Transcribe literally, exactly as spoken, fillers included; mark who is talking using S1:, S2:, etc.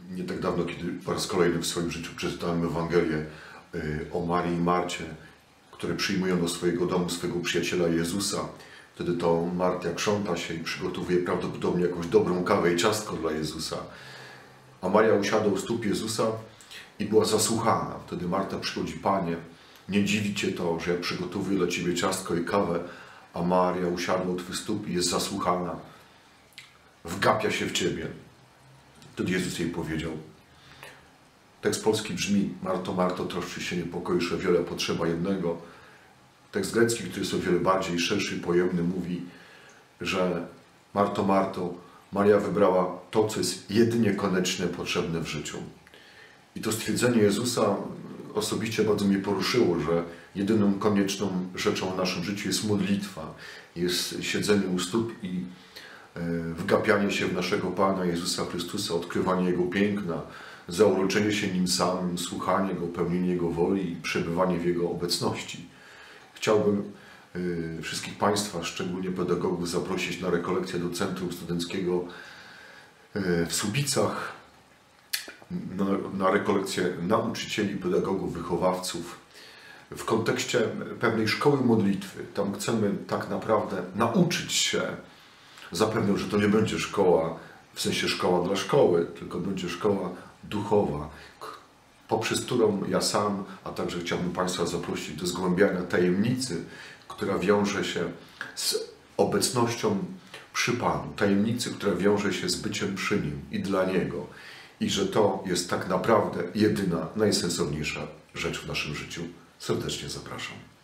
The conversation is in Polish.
S1: Nie tak dawno, kiedy po raz kolejny w swoim życiu przeczytałem Ewangelię o Marii i Marcie, które przyjmują do swojego domu swojego przyjaciela Jezusa. Wtedy to Marta krząta się i przygotowuje prawdopodobnie jakąś dobrą kawę i ciastko dla Jezusa. A Maria usiadła u stóp Jezusa i była zasłuchana. Wtedy Marta przychodzi: Panie, nie dziwi Cię to, że ja przygotowuję dla Ciebie ciastko i kawę, a Maria usiadła u Twych stóp i jest zasłuchana. Wgapia się w Ciebie. Wtedy Jezus jej powiedział. Tekst polski brzmi: Marto, Marto, troszczy się, niepokoisz o wiele, potrzeba jednego. Tekst grecki, który jest o wiele bardziej szerszy i pojemny, mówi, że Marto, Marto, Maria wybrała to, co jest jedynie konieczne, potrzebne w życiu. I to stwierdzenie Jezusa osobiście bardzo mnie poruszyło, że jedyną konieczną rzeczą w naszym życiu jest modlitwa, jest siedzenie u stóp i wgapianie się w naszego Pana Jezusa Chrystusa, odkrywanie Jego piękna, zauroczenie się Nim samym, słuchanie Go, pełnienie Jego woli i przebywanie w Jego obecności. Chciałbym wszystkich Państwa, szczególnie pedagogów, zaprosić na rekolekcję do Centrum Studenckiego w Słubicach, na, na rekolekcję nauczycieli, pedagogów, wychowawców w kontekście pewnej szkoły modlitwy. Tam chcemy tak naprawdę nauczyć się. Zapewniam, że to nie będzie szkoła, w sensie szkoła dla szkoły, tylko będzie szkoła duchowa, poprzez którą ja sam, a także chciałbym Państwa zaprosić do zgłębiania tajemnicy, która wiąże się z obecnością przy Panu, tajemnicy, która wiąże się z byciem przy Nim i dla Niego. I że to jest tak naprawdę jedyna, najsensowniejsza rzecz w naszym życiu. Serdecznie zapraszam.